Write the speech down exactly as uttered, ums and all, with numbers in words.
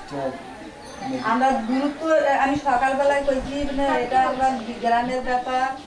আমরা গুরুত্ব আমি সকালবেলায় কইছি মানে এটা আমরা গ্রামের ব্যাপার।